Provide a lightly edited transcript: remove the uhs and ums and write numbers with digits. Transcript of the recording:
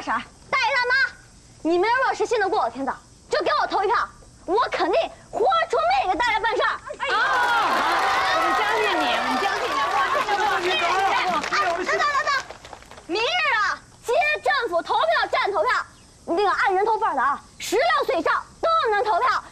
大婶、大爷、大妈，你们若是信得过我天道，就给我投一票，我肯定豁出命给大家办事儿。 我们相信你，我们相信你。 等，明日啊，街政府投票站投票，那个按人头份的啊，16岁以上都能投票。